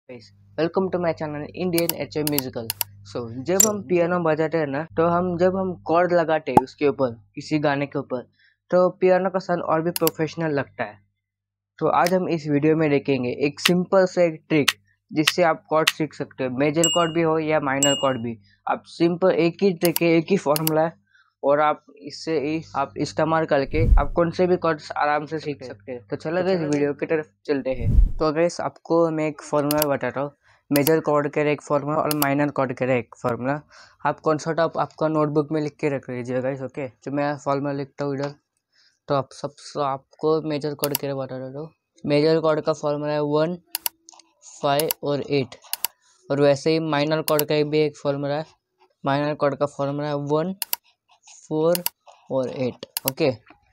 Guys, welcome to my channel Indian HM musical. जब हम piano बजाते हैं ना, तो जब हम कॉर्ड लगाते हैं उसके ऊपर किसी गाने के ऊपर, तो पियानो का साउंड और भी प्रोफेशनल लगता है। तो आज हम इस वीडियो में देखेंगे एक सिंपल से एक ट्रिक जिससे आप कॉर्ड सीख सकते हो। मेजर कॉर्ड भी हो या माइनर कॉर्ड भी, आप सिंपल एक ही ट्रिक है, एक ही फॉर्मूला है और आप इससे आप इस्तेमाल करके आप कौन से भी कॉर्ड्स आराम से सीख सकते हैं। तो चलो गाइस वीडियो की तरफ चलते हैं। तो गाइस आपको मैं एक फॉर्मूला बताता हूँ। मेजर कॉर्ड के लिए एक फॉर्मूला और माइनर कॉर्ड के लिए एक फॉर्मूला। आप कौन सा टॉप आपका नोटबुक में लिख के रख लीजिएगा गाइस, ओके। तो मैं फॉर्मूला लिखता हूँ इधर। तो आपको मेजर कॉर्ड के लिए बता देता हूँ। मेजर कॉर्ड का फॉर्मूला है 1, 5 और 8। और वैसे ही माइनर कॉर्ड का भी एक फॉर्मूला है। माइनर कॉर्ड का फॉर्मूला है 1, 4 और 8, ओके।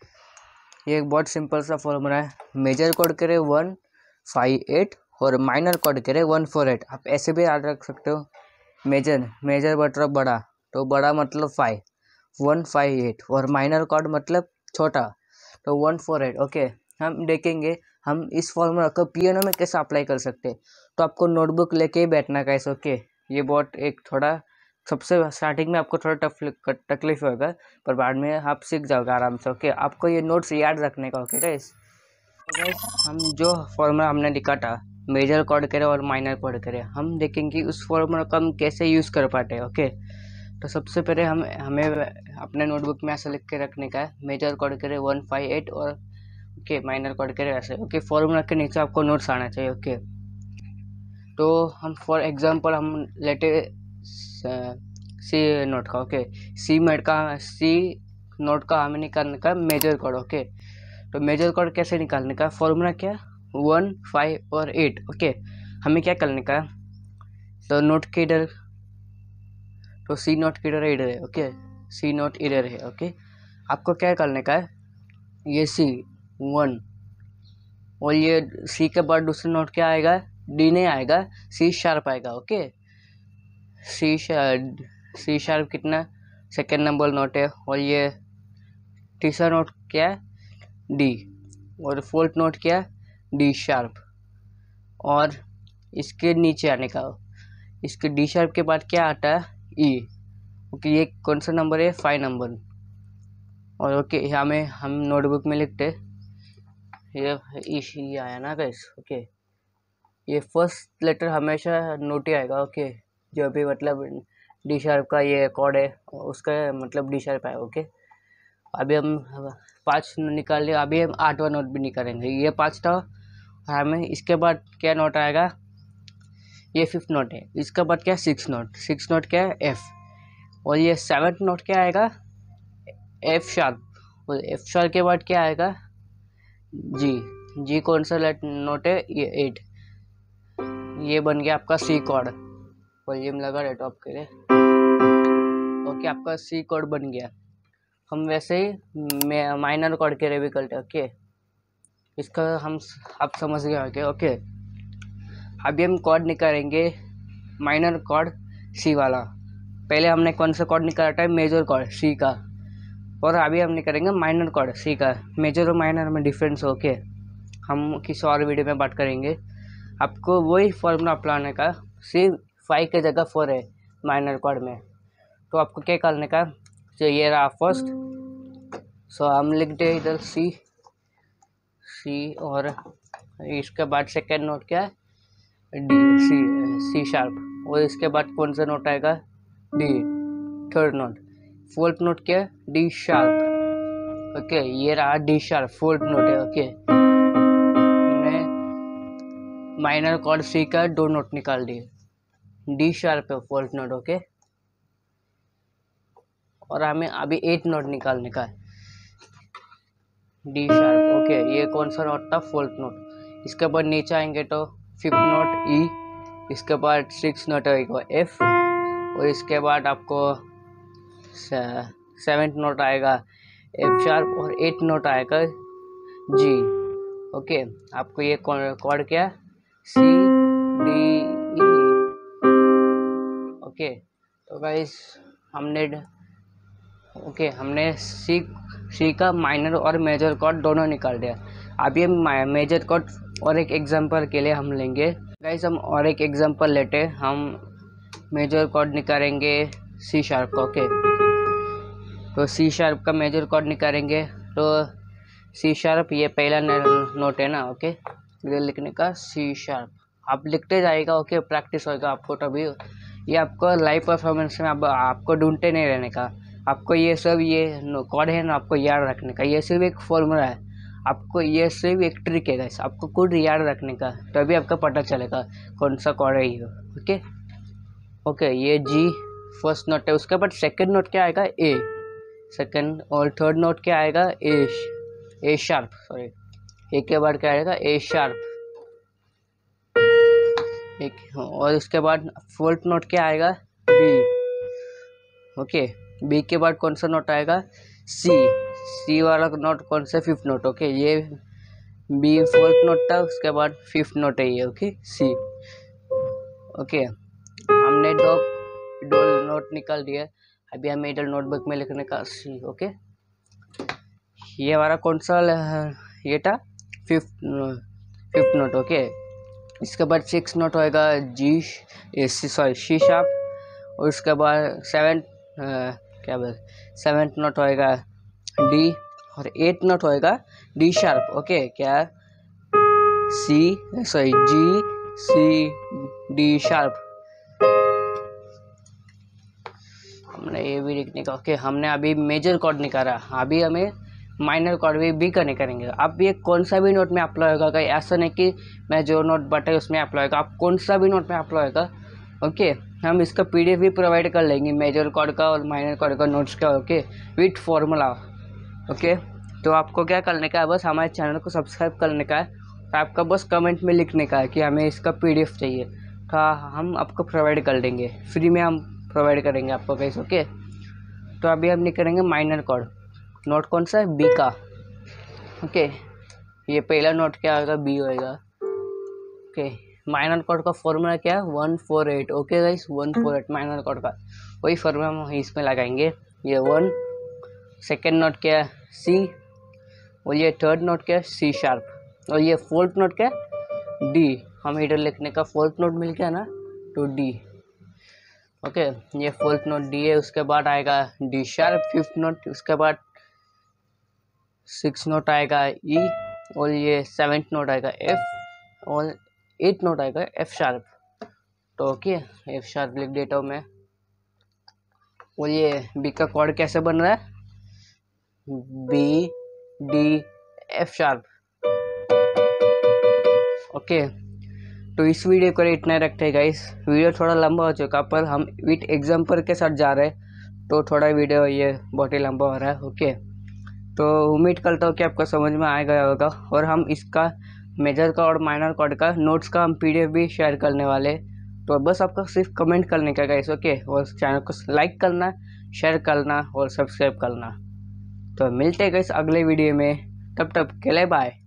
ये एक बहुत सिंपल सा फॉर्मूला है। मेजर कॉर्ड के लिए 1, 5, 8 और माइनर कॉर्ड के लिए 1, 4, 8। आप ऐसे भी याद रख सकते हो। मेजर मतलब बड़ा, तो बड़ा मतलब 5, 1, 5, 8 और माइनर कॉर्ड मतलब छोटा, तो 1, 4, 8, ओके। हम देखेंगे हम इस फॉर्मूला को पियानो में कैसे अप्लाई कर सकते हैं। तो आपको नोटबुक लेके ही बैठना गाइस, ओके। ये बहुत एक थोड़ा सबसे स्टार्टिंग में आपको थोड़ा तकलीफ होगा, पर बाद में आप सीख जाओगे आराम से, ओके। आपको ये नोट्स याद रखने का, ओके गाइस। तो गाइस हम जो फॉर्मूला हमने लिखा था मेजर कॉर्ड करे और माइनर कॉर्ड करे, हम देखेंगे उस फॉर्मूला को हम कैसे यूज़ कर पाते हैं, ओके। तो सबसे पहले हमें अपने नोटबुक में ऐसा लिख के रखने का है, मेजर कॉर्ड करे 1, 5, 8 और ओके माइनर कॉर्ड करे ऐसे, ओके। फॉर्मूला के नीचे आपको नोट्स आना चाहिए, ओके। तो हम फॉर एग्जांपल हम लेते सी नोट का, ओके। सी नोट का हमें निकालने का मेजर कॉर्ड, ओके। तो मेजर कॉर्ड कैसे निकालने का, फॉर्मूला क्या, 1, 5 और 8, ओके। हमें क्या करने का, तो नोट के इधर, तो सी नोट के इधर है, ओके। सी नोट इधर है, ओके। आपको क्या करने का है, ये सी 1 और ये सी के बाद दूसरा नोट क्या आएगा, डी नहीं आएगा, सी शार्प आएगा, ओके। सी शार्प कितना, सेकेंड नंबर नोट है। और ये तीसरा नोट क्या है, डी। और फोर्थ नोट क्या है, डी शार्प। और इसके नीचे आने का, इसके डी शार्प के बाद क्या आता है, ई, ओके। ये कौन सा नंबर है, 5 नंबर। और ओके हमें हम नोटबुक में लिखते, ये ई आया ना गाइस, ओके। ये फर्स्ट लेटर हमेशा नोट ही आएगा, ओके। जो भी मतलब डी शार्प का ये कॉर्ड है उसका मतलब डी शार्प आएगा, ओके। अभी हम 5 निकाल लिया, अभी हम 8वां नोट भी निकालेंगे। ये 5 था, हमें इसके बाद क्या नोट आएगा, ये 5th नोट है। इसके बाद क्या, 6 नोट क्या है, एफ। और ये 7th नोट क्या आएगा, एफ शार्प। और एफ शार्प के बाद क्या आएगा, जी कौन सा नोट है, ये 8। ये बन गया आपका सी कॉर्ड। वॉल्यूम लगा रहे टॉप के लिए, ओके। आपका सी कॉर्ड बन गया। हम वैसे ही माइनर कॉर्ड के लिए भी करते हैं, ओके। इसका हम आप समझ गए होंगे, ओके। अभी हम कॉर्ड निकालेंगे माइनर कॉर्ड सी वाला। पहले हमने कौन सा कॉर्ड निकाला था, मेजर कॉर्ड सी का। और अभी हम निकालेंगे माइनर कॉर्ड सी का। मेजर और माइनर में डिफरेंस, ओके। हम किसी और वीडियो में बात करेंगे। आपको वही फॉर्मूला अप्लाने का, सी 5 के जगह 4 है माइनर कॉर्ड में। तो आपको क्या करने का, तो ये रहा फर्स्ट। हम लिखते हैं इधर सी और इसके बाद सेकेंड नोट क्या है, डी, सी शार्प। और इसके बाद कौन सा नोट आएगा, D, third note. Fourth note क्या है, डी शार्प, ओके। ये रहा डी शार्प, फोर्थ नोट है, ओके। हमने माइनर कॉर्ड सी का 2 नोट निकाल दिए, डी शार्प है फोर्थ नोट, ओके। और हमें अभी 8 नोट निकालने का है, डी शार्प, ओके। ये कौन सा नोट था, फोर्थ नोट। इसके बाद नीचे आएंगे तो 5th नोट ई, इसके बाद 6th नोट आएगा एफ। और इसके बाद आपको 7th नोट आएगा एफ शार्प और 8th नोट आएगा जी, ओके। आपको ये कॉर्ड क्या, सी डी ई, ओके। तो गाइस हमने सी का माइनर और मेजर कॉर्ड दोनों निकाल दिया। अभी हम मेजर कॉर्ड और एक एग्जांपल के लिए हम लेंगे गाइस हम और एक एग्जांपल लेते हैं। हम मेजर कॉर्ड निकालेंगे सी शार्प का। ओके, तो सी शार्प का मेजर कॉर्ड निकालेंगे। तो सी शार्प ये पहला नोट है ना। ओके, इधर लिखने का सी शार्प आप लिखते जाएगा। ओके, प्रैक्टिस होगा आपको, तभी ये आपको लाइव परफॉर्मेंस में आपको ढूंढते नहीं रहने का। आपको ये सब ये कॉर्ड है ना, आपको याद रखने का। ये सिर्फ एक फॉर्मूला है, आपको ये सिर्फ एक ट्रिक है गाइस, आपको खुद याद रखने का, तभी आपका पता चलेगा कौन सा कॉर्ड है ये। ओके ओके, ये जी फर्स्ट नोट है। उसके बाद सेकंड नोट क्या आएगा? ए। सेकंड और थर्ड नोट क्या आएगा? A sharp. सॉरी, ए के बाद क्या आएगा? A sharp. एक और उसके बाद फोर्थ नोट क्या आएगा? बी। ओके, बी के बाद कौन सा नोट आएगा? सी। सी वाला नोट कौन सा? Fifth note. ओके, ये बी फोर्थ नोट था, उसके बाद फिफ्थ नोट है ये। ओके, सी। ओके, हमने दो नोट निकाल दिए। अभी हमें इधर नोटबुक में लिखने का सी। ओके, ये हमारा कौन सा ये था? Fifth note. ओके, इसके बाद सिक्स नोट होएगा जी, सी शार्प। और उसके बाद सेवेंथ नोट होएगा डी। और एट नोट होएगा डी शार्प। ओके, क्या? G C D sharp. हमने ये भी लिखने का। ओके, हमने अभी मेजर कॉर्ड निकाला, अभी हमें माइनर कॉर्ड भी करेंगे। अब ये कौन सा भी नोट में अप्लाई होगा, कहीं ऐसा नहीं कि मैं जो नोट बताए उसमें अप्लाई होगा, आप कौन सा भी नोट में अप्लाई होगा। ओके, हम इसका PDF भी प्रोवाइड कर लेंगे, मेजर कॉर्ड का और माइनर कॉर्ड का नोट्स का। Okay, with formula. ओके, तो आपको क्या करने का है? बस हमारे चैनल को सब्सक्राइब करने का है। तो आपका बस कमेंट में लिखने का है कि हमें इसका PDF चाहिए, तो हम आपको प्रोवाइड कर देंगे, फ्री में हम प्रोवाइड करेंगे आपको गाइस। ओके, तो अभी हम निकालेंगे माइनर कॉर्ड। नोट कौन सा है? बी का। ओके, ये पहला नोट क्या होगा? बी होएगा। ओके, माइनर कॉर्ड का फॉर्मूला क्या है? 148। ओके गाइस, 148 माइनर कॉर्ड का वही फॉर्मूला हम इसमें लगाएंगे। ये 1, सेकेंड नोट क्या है? सी। और ये थर्ड नोट क्या है? C sharp. और ये फोर्थ नोट क्या है? डी। हम इधर लिखने का फोर्थ नोट मिल गया ना, तो डी। ओके, ये फोर्थ नोट डी है। उसके बाद आएगा डी शार्प फिफ्थ नोट। उसके बाद सिक्स नोट आएगा ई। और ये सेवेंथ नोट आएगा एफ। और एट नोट आएगा एफ शार्प। तो ओके, एफ शार्प लिख देता हूँ मैं। और ये बी का कॉर्ड कैसे बन रहा है? B D F sharp. Okay, तो इस वीडियो को इतना रखते हैं गाइस। वीडियो थोड़ा लंबा हो चुका, पर हम विथ एग्जाम्पल के साथ जा रहे हैं, तो थोड़ा वीडियो ये बहुत ही लंबा हो रहा है। ओके, तो उम्मीद करता हूँ कि आपको समझ में आ गया होगा। और हम इसका मेजर का और माइनर कॉर्ड का नोट्स का हम PDF भी शेयर करने वाले। तो बस आपको सिर्फ कमेंट करने का गाइस। ओके, और चैनल को लाइक करना, शेयर करना और सब्सक्राइब करना। तो मिलते हैं गाइस अगले वीडियो में, तब तक के लिए बाय।